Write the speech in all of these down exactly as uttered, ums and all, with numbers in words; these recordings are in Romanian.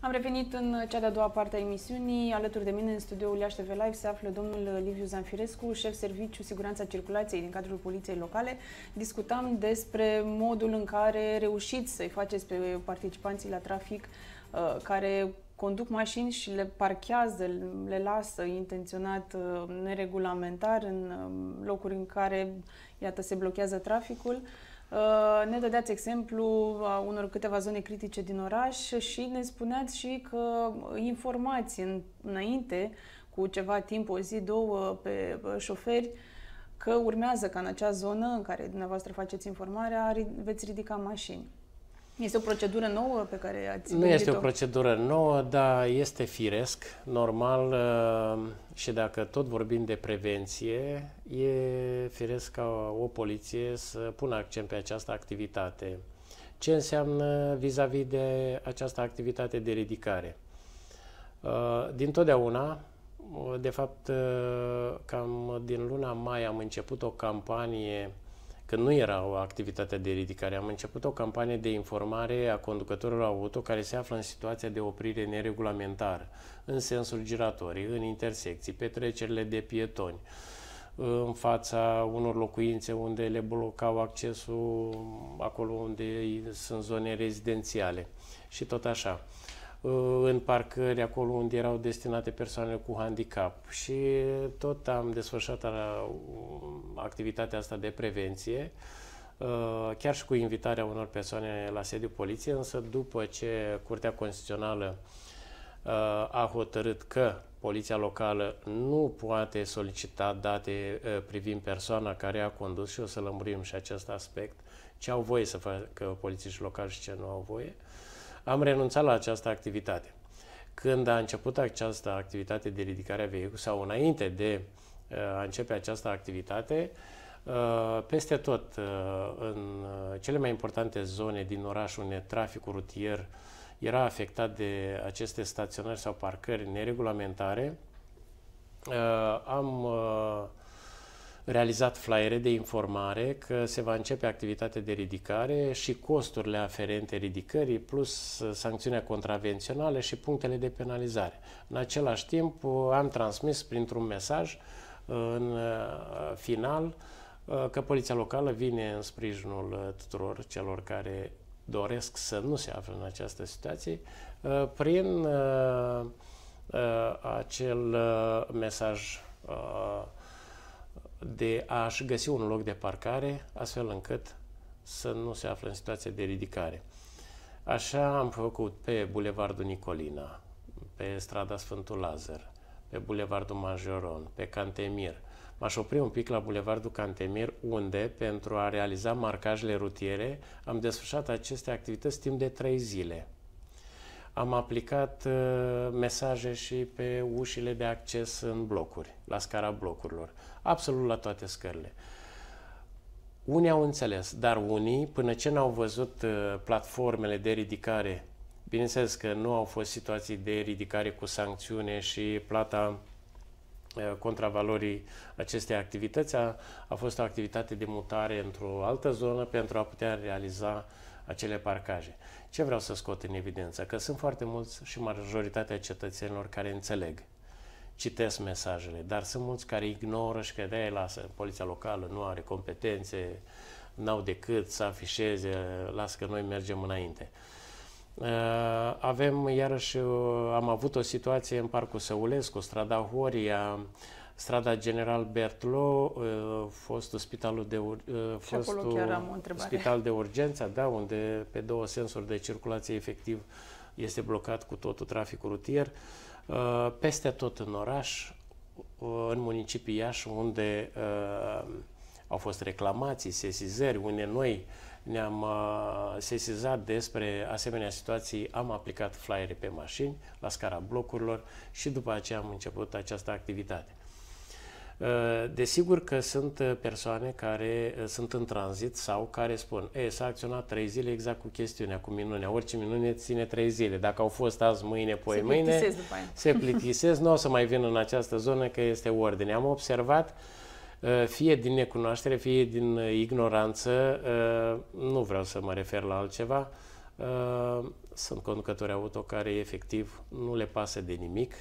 Am revenit în cea de-a doua parte a emisiunii. Alături de mine în studioul Iași T V Live se află domnul Liviu Zanfirescu, șef serviciu siguranța circulației din cadrul Poliției Locale. Discutam despre modul în care reușiți să-i faceți pe participanții la trafic care conduc mașini și le parchează, le lasă intenționat neregulamentar în locuri în care, iată, se blochează traficul. Ne dădeați exemplu a unor câteva zone critice din oraș și ne spuneați și că informați în, înainte, cu ceva timp, o zi, două, pe șoferi, că urmează ca în acea zonă în care dumneavoastră faceți informarea, veți ridica mașini. Este o procedură nouă pe care ați Nu este o procedură nouă, dar este firesc, normal, și dacă tot vorbim de prevenție, e firesc ca o poliție să pună accent pe această activitate. Ce înseamnă vis-a-vis de această activitate de ridicare? Dintotdeauna, de fapt, cam din luna mai am început o campanie. Când nu era o activitate de ridicare, am început o campanie de informare a conducătorilor auto care se află în situația de oprire neregulamentară, în sensul giratorii, în intersecții, pe trecerile de pietoni, în fața unor locuințe unde le blocau accesul, acolo unde sunt zone rezidențiale și tot așa. În parcări, acolo unde erau destinate persoanele cu handicap, și tot am desfășurat activitatea asta de prevenție, chiar și cu invitarea unor persoane la sediul poliției, însă după ce Curtea Constituțională a hotărât că Poliția Locală nu poate solicita date privind persoana care a condus, și o să lămurim și acest aspect, ce au voie să facă polițiștii locali și ce nu au voie, am renunțat la această activitate. Când a început această activitate de ridicare a vehiculului, sau înainte de a începe această activitate, peste tot, în cele mai importante zone din oraș unde traficul rutier era afectat de aceste staționări sau parcări neregulamentare, am realizat flyere de informare că se va începe activitatea de ridicare și costurile aferente ridicării, plus sancțiunea contravențională și punctele de penalizare. În același timp, am transmis printr-un mesaj în final că Poliția Locală vine în sprijinul tuturor celor care doresc să nu se afle în această situație prin acel mesaj de a-și găsi un loc de parcare, astfel încât să nu se află în situație de ridicare. Așa am făcut pe Bulevardul Nicolina, pe strada Sfântul Lazar, pe Bulevardul Majoron, pe Cantemir. M-aș opri un pic la Bulevardul Cantemir, unde, pentru a realiza marcajele rutiere, am desfășurat aceste activități timp de trei zile. Am aplicat uh, mesaje și pe ușile de acces în blocuri, la scara blocurilor, absolut la toate scările. Unii au înțeles, dar unii, până ce n-au văzut uh, platformele de ridicare, bineînțeles că nu au fost situații de ridicare cu sancțiune și plata uh, contravalorii acestei activități, a, a fost o activitate de mutare într-o altă zonă pentru a putea realiza acele parcaje. Ce vreau să scot în evidență? Că sunt foarte mulți și majoritatea cetățenilor care înțeleg, citesc mesajele, dar sunt mulți care ignoră și că de-aia lasă. Poliția Locală nu are competențe, n-au decât să afișeze, lasă că noi mergem înainte. Avem, iarăși, am avut o situație în Parcul Săulescu, strada Horia, strada General Berthelot, fostul spitalul de, fostul spital de urgență, da, unde pe două sensuri de circulație efectiv este blocat cu totul traficul rutier. Peste tot în oraș, în municipiul Iași, unde au fost reclamații, sesizări, unde noi ne-am sesizat despre asemenea situații, am aplicat flyere pe mașini, la scara blocurilor, și după aceea am început această activitate. Desigur că sunt persoane care sunt în tranzit sau care spun, e, s-a acționat trei zile exact cu chestiunea, cu minunea. Orice minune ține trei zile. Dacă au fost azi, mâine, poi se mâine, se plictisesc, nu o să mai vină în această zonă că este ordine. Am observat, fie din necunoaștere, fie din ignoranță, nu vreau să mă refer la altceva, Uh, sunt conducători auto care efectiv nu le pasă de nimic.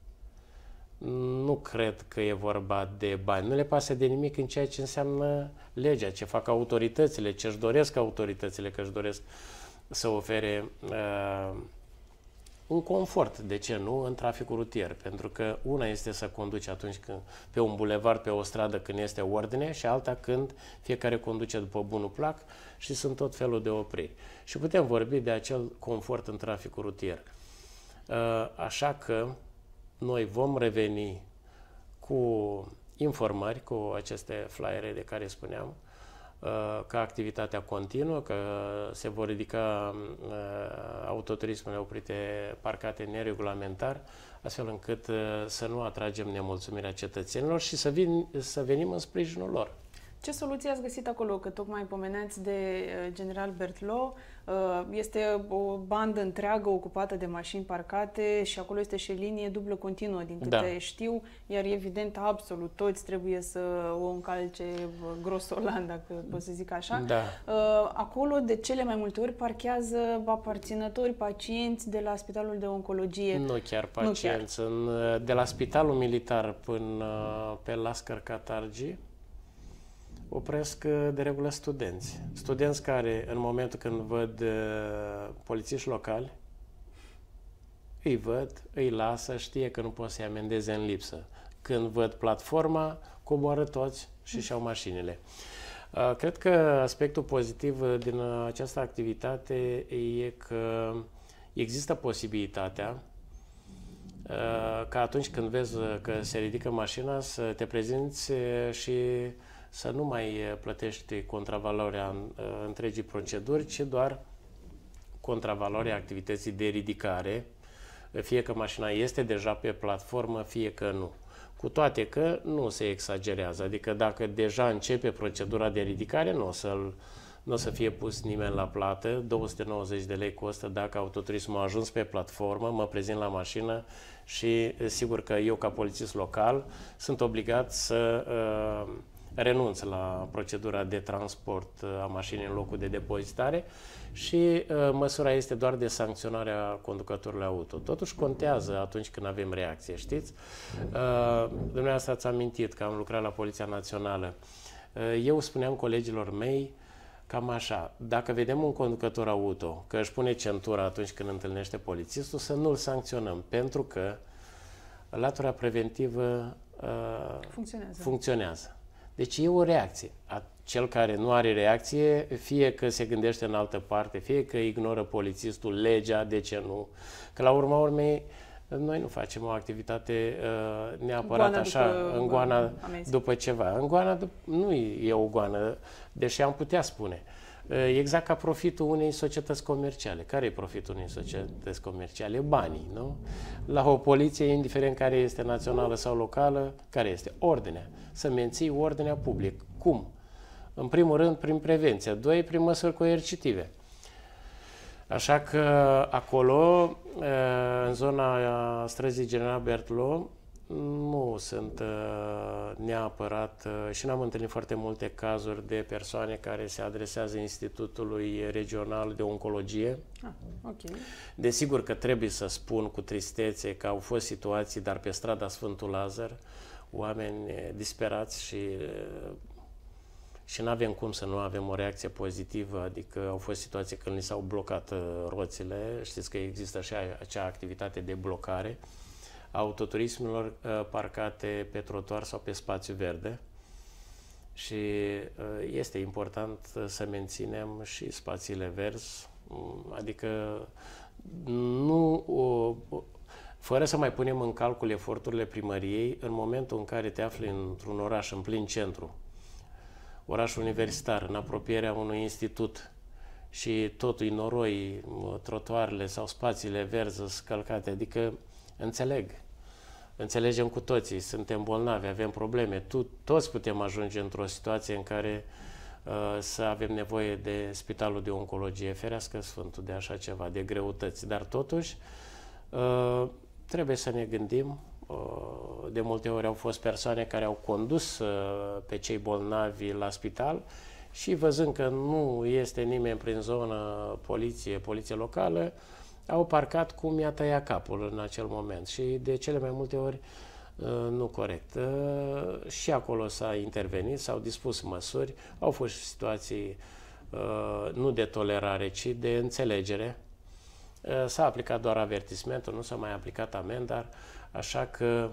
Nu cred că e vorba de bani. Nu le pasă de nimic în ceea ce înseamnă legea, ce fac autoritățile, ce își doresc autoritățile, că își doresc să ofere uh, un confort, de ce nu, în traficul rutier. Pentru că una este să conduci atunci când, pe un bulevard, pe o stradă, când este ordine, și alta când fiecare conduce după bunul plac și sunt tot felul de opriri. Și putem vorbi de acel confort în traficul rutier. Uh, așa că noi vom reveni cu informări, cu aceste flyere de care spuneam, ca activitatea continuă, că se vor ridica autoturismele oprite, parcate neregulamentar, astfel încât să nu atragem nemulțumirea cetățenilor și să, vin, să venim în sprijinul lor. Ce soluție ați găsit acolo? Că tocmai pomeneați de General Berthelot. Este o bandă întreagă ocupată de mașini parcate și acolo este și linie dublă continuă, din câte da. știu, iar evident absolut toți trebuie să o încalce grosolan, dacă pot să zic așa. Da. Acolo de cele mai multe ori parchează aparținători, pacienți de la Spitalul de Oncologie. Nu chiar pacienți. Nu chiar. De la Spitalul Militar până pe Lascar Catargi opresc de regulă studenți. Studenți care, în momentul când văd uh, polițiști locali, îi văd, îi lasă, știe că nu pot să-i amendeze în lipsă. Când văd platforma, coboară toți și își iau mașinile. Uh, cred că aspectul pozitiv din această activitate e că există posibilitatea uh, ca atunci când vezi că se ridică mașina să te prezinți și să nu mai plătești contravaloarea întregii proceduri, ci doar contravaloarea activității de ridicare, fie că mașina este deja pe platformă, fie că nu. Cu toate că nu se exagerează, adică dacă deja începe procedura de ridicare, nu o să, nu o să fie pus nimeni la plată, două sute nouăzeci de lei costă dacă autoturismul a ajuns pe platformă, mă prezint la mașină și sigur că eu ca polițist local sunt obligat să uh, renunț la procedura de transport a mașinii în locul de depozitare și uh, măsura este doar de sancționare a conducătorului auto. Totuși contează atunci când avem reacție, știți? Uh, dumneavoastră ați amintit că am lucrat la Poliția Națională. Uh, eu spuneam colegilor mei cam așa, dacă vedem un conducător auto că își pune centura atunci când întâlnește polițistul, să nu-l sancționăm, pentru că latura preventivă uh, funcționează. funcționează. Deci e o reacție. Cel care nu are reacție, fie că se gândește în altă parte, fie că ignoră polițistul, legea, de ce nu. Că la urma urmei, noi nu facem o activitate uh, neapărat goana așa, după, în goana după ceva. În goana nu e o goană, deși am putea spune. Uh, exact ca profitul unei societăți comerciale. Care e profitul unei societăți comerciale? Banii, nu? La o poliție, indiferent care este națională sau locală, care este? Ordinea. Să menții ordinea publică. Cum? În primul rând, prin prevenție. Doi, prin măsuri coercitive. Așa că acolo, în zona străzii General Berthelot, nu sunt neapărat și n-am întâlnit foarte multe cazuri de persoane care se adresează Institutului Regional de Oncologie. Ah, okay. Desigur că trebuie să spun cu tristețe că au fost situații, dar pe strada Sfântul Lazar, oameni disperați și și nu avem cum să nu avem o reacție pozitivă, adică au fost situații când li s-au blocat roțile, știți că există și acea activitate de blocare a autoturismelor parcate pe trotuar sau pe spațiu verde și este important să menținem și spațiile verzi, adică nu fără să mai punem în calcul eforturile primăriei în momentul în care te afli într-un oraș în plin centru, oraș universitar, în apropierea unui institut și totul noroi, trotuarele sau spațiile verzi scălcate, adică înțeleg, înțelegem cu toții, suntem bolnavi, avem probleme, tu, toți putem ajunge într-o situație în care uh, să avem nevoie de Spitalul de Oncologie, ferească Sfântul de așa ceva, de greutăți, dar totuși uh, trebuie să ne gândim. De multe ori au fost persoane care au condus pe cei bolnavi la spital și văzând că nu este nimeni prin zonă, poliție, poliție locală, au parcat cum mi-a tăiat capul în acel moment și de cele mai multe ori nu corect. Și acolo s-a intervenit, s-au dispus măsuri, au fost situații nu de tolerare, ci de înțelegere. S-a aplicat doar avertismentul, nu s-a mai aplicat amendar, așa că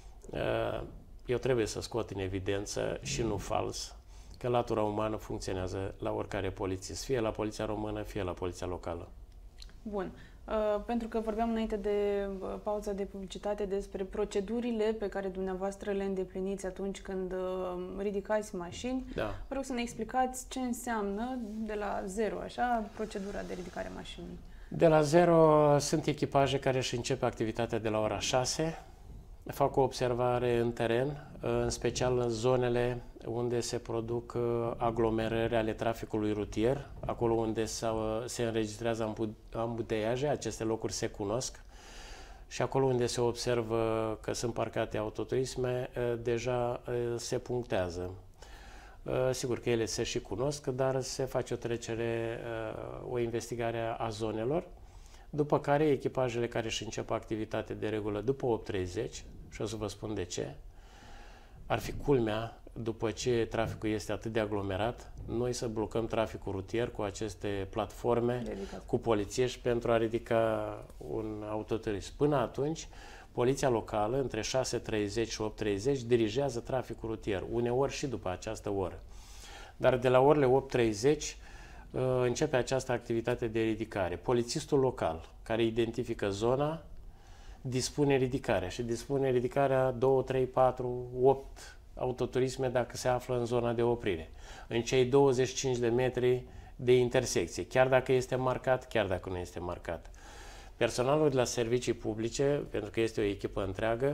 eu trebuie să scot în evidență și nu fals că latura umană funcționează la oricare polițist, fie la poliția română, fie la poliția locală. Bun. Uh, pentru că vorbeam înainte de uh, pauza de publicitate despre procedurile pe care dumneavoastră le îndepliniți atunci când uh, ridicați mașini. Da. Vă rog să ne explicați ce înseamnă de la zero, așa, procedura de ridicare a mașinii. De la zero sunt echipaje care își încep activitatea de la ora șase. Fac o observare în teren, în special în zonele unde se produc aglomerări ale traficului rutier, acolo unde se înregistrează ambuteiaje, aceste locuri se cunosc și acolo unde se observă că sunt parcate autoturisme, deja se punctează. Sigur că ele se și cunosc, dar se face o trecere, o investigare a zonelor, după care echipajele care își încep activitatea de regulă după opt treizeci, și o să vă spun de ce, ar fi culmea, după ce traficul este atât de aglomerat, noi să blocăm traficul rutier cu aceste platforme, dedicat, cu polițiști pentru a ridica un autoturism. Până atunci, poliția locală, între șase treizeci și opt treizeci, dirigează traficul rutier, uneori și după această oră. Dar de la orele opt treizeci începe această activitate de ridicare. Polițistul local, care identifică zona, dispune ridicarea și dispune ridicarea doi, trei, patru, opt autoturisme dacă se află în zona de oprire, în cei douăzeci și cinci de metri de intersecție, chiar dacă este marcat, chiar dacă nu este marcat. Personalul de la servicii publice, pentru că este o echipă întreagă,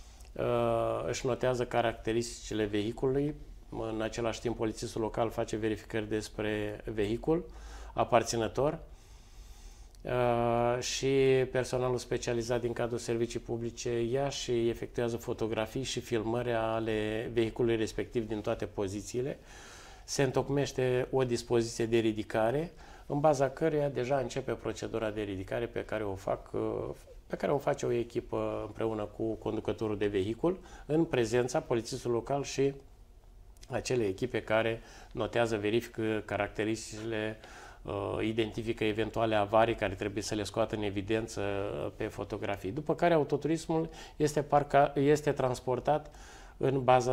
își notează caracteristicile vehiculului. În același timp, polițistul local face verificări despre vehicul aparținător și personalul specializat din cadrul servicii publice ia și efectuează fotografii și filmări ale vehiculului respectiv din toate pozițiile. Se întocmește o dispoziție de ridicare, în baza căreia deja începe procedura de ridicare pe care o fac, pe care o face o echipă împreună cu conducătorul de vehicul, în prezența polițistului local și acele echipe care notează, verifică caracteristicile, identifică eventuale avarii care trebuie să le scoată în evidență pe fotografii. După care autoturismul este, parca, este transportat în baza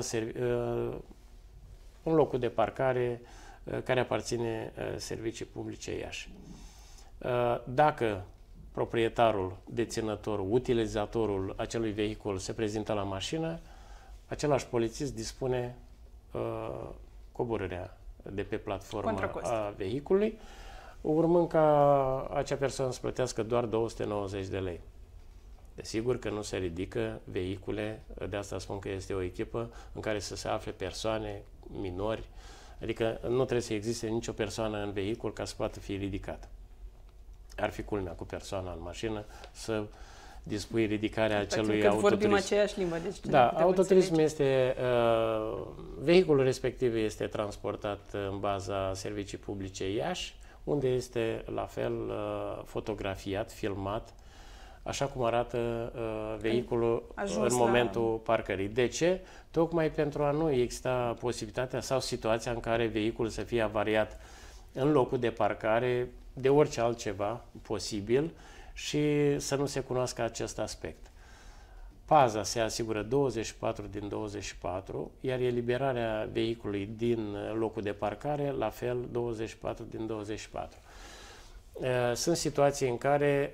în locul de parcare care aparține servicii publice Iași. Dacă proprietarul, deținătorul, utilizatorul acelui vehicul se prezintă la mașină, același polițist dispune uh, coborârea de pe platforma a vehiculului, urmând ca acea persoană să plătească doar două sute nouăzeci de lei. Desigur că nu se ridică vehicule, de asta spun că este o echipă în care să se afle persoane, minori, adică nu trebuie să existe nicio persoană în vehicul ca să poată fi ridicată. Ar fi culmea cu persoana în mașină să dispui ridicarea acelui autoturism. Vorbim aceeași limbă. Deci da, autoturism este, uh, vehiculul respectiv este transportat în baza servicii publice Iași, unde este la fel uh, fotografiat, filmat, așa cum arată uh, vehiculul în momentul la... parcării. De ce? Tocmai pentru a nu exista posibilitatea sau situația în care vehiculul să fie avariat în locul de parcare de orice altceva posibil și să nu se cunoască acest aspect. Paza se asigură douăzeci și patru din douăzeci și patru, iar eliberarea vehiculului din locul de parcare, la fel, douăzeci și patru din douăzeci și patru. Sunt situații în care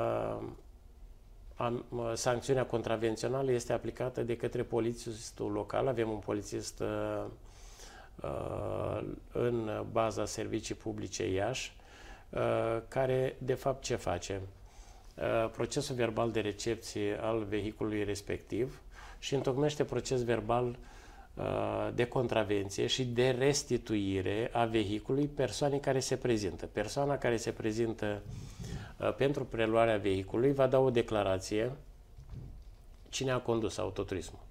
sancțiunea contravențională este aplicată de către polițistul local. Avem un polițist în baza servicii publice Iași, care, de fapt, ce face? Procesul verbal de recepție al vehiculului respectiv și întocmește proces verbal de contravenție și de restituire a vehiculului persoanei care se prezintă. Persoana care se prezintă pentru preluarea vehiculului va da o declarație cine a condus autoturismul.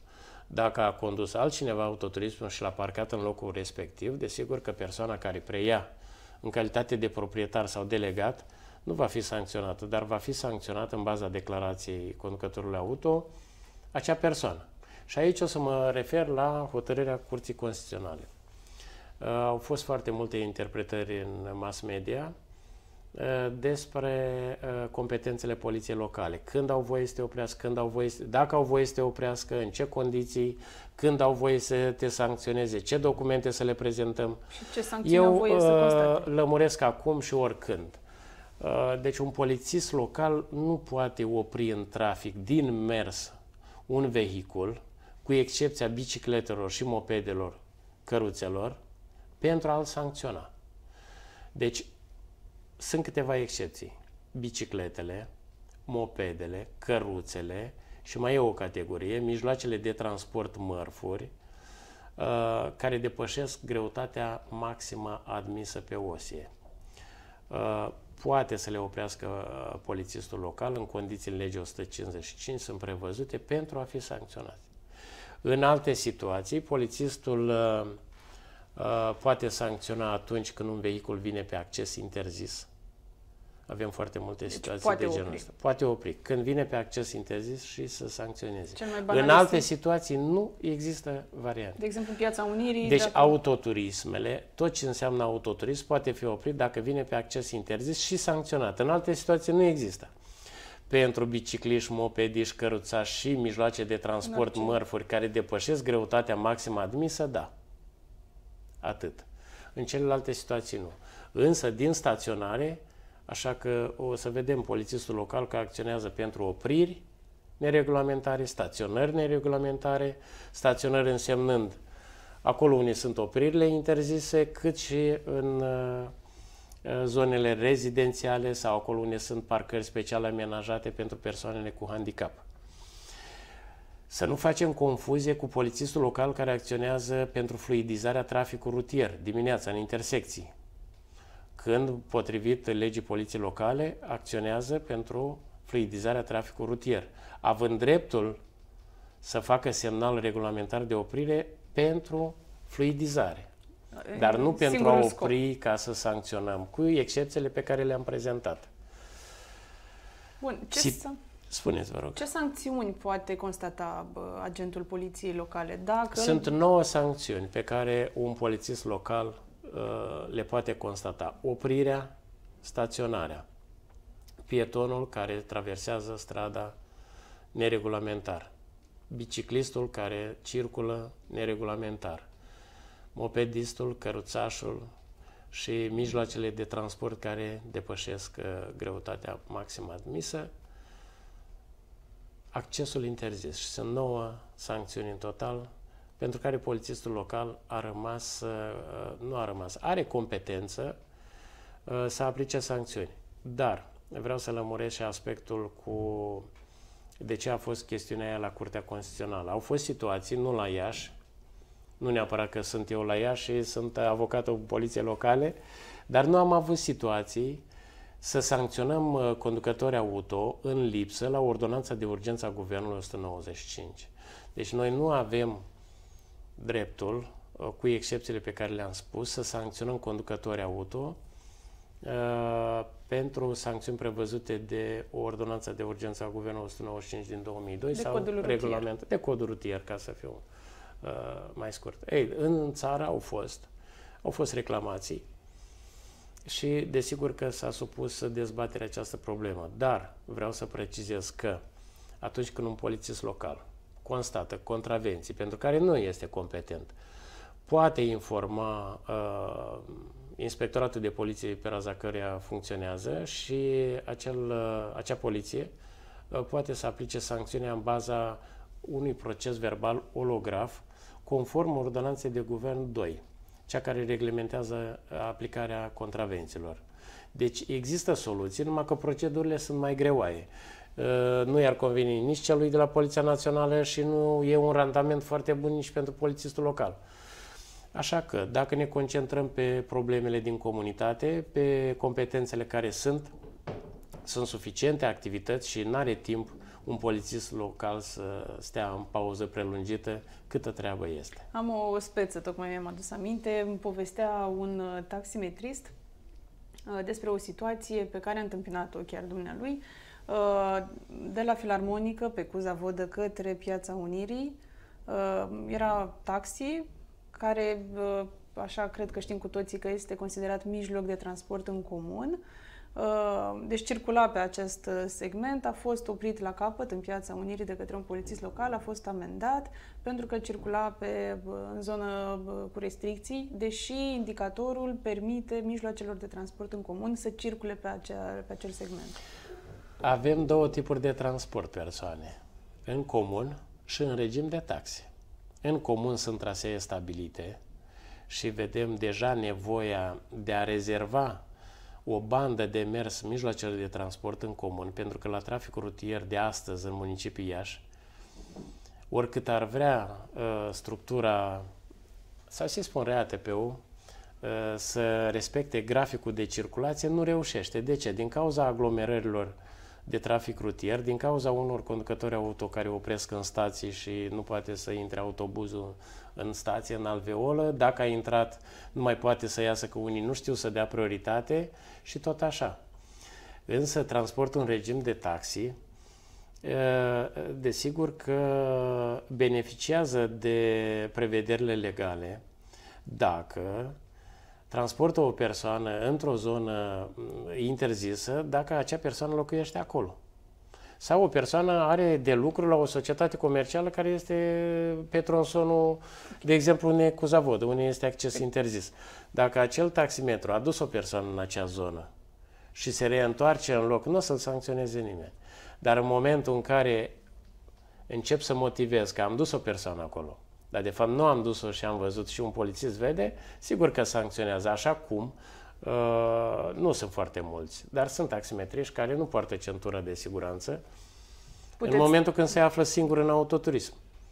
Dacă a condus altcineva autoturismul și l-a parcat în locul respectiv, desigur că persoana care preia în calitate de proprietar sau delegat nu va fi sancționată, dar va fi sancționată în baza declarației conducătorului auto acea persoană. Și aici o să mă refer la hotărârea Curții Constituționale. Uh, au fost foarte multe interpretări în mass media uh, despre uh, competențele poliției locale. Când au voie să te oprească, când au voie să, dacă au voie să te oprească, în ce condiții, când au voie să te sancționeze, ce documente să le prezentăm. Și ce sancțiuni au voie să constate. Eu lămuresc acum și oricând. Uh, deci un polițist local nu poate opri în trafic din mers un vehicul, cu excepția bicicletelor și mopedelor, căruțelor, pentru a-l sancționa. Deci, sunt câteva excepții. Bicicletele, mopedele, căruțele și mai e o categorie, mijloacele de transport mărfuri, uh, care depășesc greutatea maximă admisă pe osie. Uh, poate să le oprească uh, polițistul local în condițiile legii o sută cincizeci și cinci, sunt prevăzute pentru a fi sancționați. În alte situații, polițistul uh, uh, poate sancționa atunci când un vehicul vine pe acces interzis. Avem foarte multe deci situații de genul ăsta. Poate opri. Când vine pe acces interzis și să sancționeze. În alte este... situații nu există variante. De exemplu, Piața Unirii. Deci dacă... autoturismele, tot ce înseamnă autoturism poate fi oprit dacă vine pe acces interzis și sancționat. În alte situații nu există. Pentru bicicliști, mopediști, căruțași și mijloace de transport mărfuri care depășesc greutatea maximă admisă, da. Atât. În celelalte situații nu. Însă, din staționare, așa că o să vedem polițistul local că acționează pentru opriri neregulamentare, staționări neregulamentare, staționări însemnând acolo unde sunt opririle interzise, cât și în zonele rezidențiale sau acolo unde sunt parcări speciale amenajate pentru persoanele cu handicap. Să nu facem confuzie cu polițistul local care acționează pentru fluidizarea traficului rutier dimineața în intersecții, când, potrivit legii poliției locale, acționează pentru fluidizarea traficului rutier, având dreptul să facă semnal regulamentar de oprire pentru fluidizare. Dar nu pentru a opri ca să sancționăm, cu excepțiile pe care le-am prezentat. Bun, ce si Spuneți, vă rog. Ce sancțiuni poate constata bă, agentul poliției locale? Dacă Sunt nouă sancțiuni pe care un polițist local uh, le poate constata. Oprirea, staționarea, pietonul care traversează strada neregulamentar, biciclistul care circulă neregulamentar, mopedistul, căruțașul și mijloacele de transport care depășesc uh, greutatea maximă admisă, accesul interzis. Și sunt nouă sancțiuni în total, pentru care polițistul local a rămas, uh, nu a rămas, are competență uh, să aplice sancțiuni. Dar vreau să lămuresc și aspectul cu de ce a fost chestiunea aia la Curtea Constituțională. Au fost situații, nu la Iași, nu neapărat că sunt eu la Iași și sunt avocatul poliției locale, dar nu am avut situații să sancționăm conducători auto în lipsă la ordonanța de urgență a Guvernului o sută nouăzeci și cinci. Deci noi nu avem dreptul, cu excepțiile pe care le-am spus, să sancționăm conducători auto uh, pentru sancțiuni prevăzute de o ordonanță de urgență a Guvernului o sută nouăzeci și cinci din două mii doi de sau regulament de codul rutier, ca să fiu uh, mai scurt. Ei, în țară au fost, au fost reclamații și desigur că s-a supus dezbaterea această problemă. Dar vreau să precizez că atunci când un polițist local constată contravenții pentru care nu este competent, poate informa uh, Inspectoratul de Poliție pe raza căreia funcționează și acel, uh, acea poliție uh, poate să aplice sancțiunea în baza unui proces verbal olograf conform ordonanței de guvern doi, cea care reglementează aplicarea contravențiilor. Deci există soluții, numai că procedurile sunt mai greoaie. Nu i-ar conveni nici celui de la Poliția Națională și nu e un randament foarte bun nici pentru polițistul local. Așa că, dacă ne concentrăm pe problemele din comunitate, pe competențele care sunt sunt suficiente activități și nu are timp un polițist local să stea în pauză prelungită câtă treabă este. Am o speță, tocmai mi-am adus aminte, îmi povestea un taximetrist despre o situație pe care a întâmpinat-o chiar dumnealui, de la Filarmonică pe Cuza Vodă către Piața Unirii. Era taxi care, așa cred că știm cu toții că este considerat mijloc de transport în comun. Deci circula pe acest segment, a fost oprit la capăt în Piața Unirii de către un polițist local, a fost amendat pentru că circula pe, în zonă cu restricții, deși indicatorul permite mijloacelor de transport în comun să circule pe, acea, pe acel segment. Avem două tipuri de transport persoane, în comun și în regim de taxe. În comun sunt trasee stabilite și vedem deja nevoia de a rezerva o bandă de mers mijloacele de transport în comun, pentru că la traficul rutier de astăzi în municipiul Iași, oricât ar vrea uh, structura, sau să-i spun R A T P-ul, uh, să respecte graficul de circulație, nu reușește. De ce? Din cauza aglomerărilor de trafic rutier, din cauza unor conducători auto care opresc în stații și nu poate să intre autobuzul în stație, în alveolă, dacă a intrat nu mai poate să iasă, că unii nu știu să dea prioritate și tot așa. Însă transportul în regim de taxi, desigur că beneficiază de prevederile legale dacă transportă o persoană într-o zonă interzisă dacă acea persoană locuiește acolo. Sau o persoană are de lucru la o societate comercială care este pe tronsonul, de exemplu, unei Cuza Vodă, unde este acces interzis. Dacă acel taximetru a dus o persoană în acea zonă și se reîntoarce în loc, nu o să-l sancționeze nimeni. Dar în momentul în care încep să motivez că am dus o persoană acolo, dar de fapt nu am dus-o și am văzut și un polițist vede, sigur că sancționează. Așa cum uh, nu sunt foarte mulți, dar sunt taximetriști care nu poartă centură de siguranță Puteți... în momentul când se află singur în autoturism.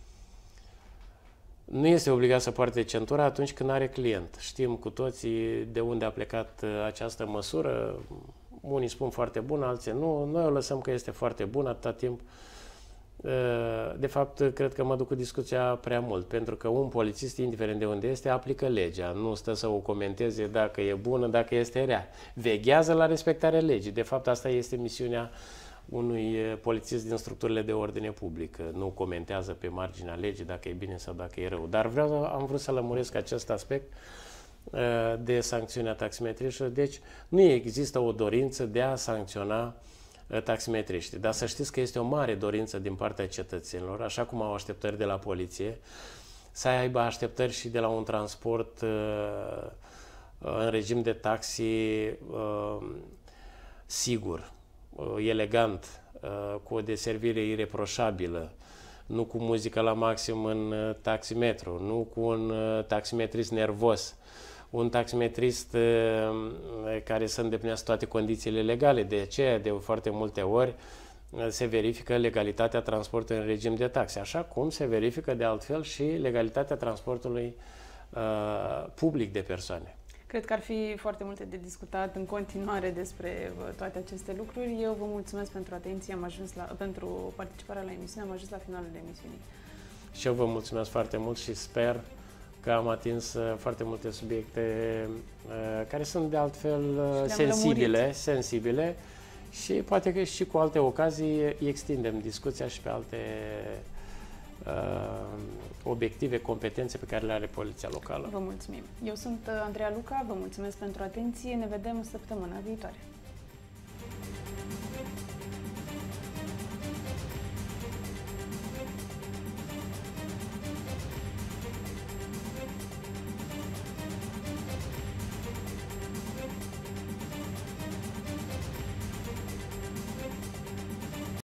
Nu este obligat să poarte centura atunci când are client. Știm cu toții de unde a plecat această măsură. Unii spun foarte bună, alții nu. Noi o lăsăm că este foarte bună atâta timp. De fapt, cred că mă duc cu discuția prea mult, pentru că un polițist, indiferent de unde este, aplică legea. Nu stă să o comenteze dacă e bună, dacă este rea. Veghează la respectarea legii. De fapt, asta este misiunea unui polițist din structurile de ordine publică. Nu comentează pe marginea legii dacă e bine sau dacă e rău. Dar vreau, am vrut să lămuresc acest aspect de sancțiunea taximetriștilor. Deci, nu există o dorință de a sancționa taximetriști. Dar să știți că este o mare dorință din partea cetățenilor, așa cum au așteptări de la poliție, să aibă așteptări și de la un transport uh, în regim de taxi uh, sigur, uh, elegant, uh, cu o deservire ireproșabilă, nu cu muzică la maxim în uh, taximetru, nu cu un uh, taximetrist nervos, un taximetrist uh, care să îndeplinească toate condițiile legale. De aceea, de foarte multe ori, uh, se verifică legalitatea transportului în regim de taxe, așa cum se verifică de altfel și legalitatea transportului uh, public de persoane. Cred că ar fi foarte multe de discutat în continuare despre toate aceste lucruri. Eu vă mulțumesc pentru atenție, am ajuns la, pentru participarea la emisiune, am ajuns la finalul emisiunii. Și eu vă mulțumesc foarte mult și sper că am atins uh, foarte multe subiecte uh, care sunt de altfel uh, sensibile, sensibile și poate că și cu alte ocazii extindem discuția și pe alte uh, obiective, competențe pe care le are Poliția Locală. Vă mulțumim. Eu sunt Andreea Luca, vă mulțumesc pentru atenție, ne vedem săptămâna viitoare.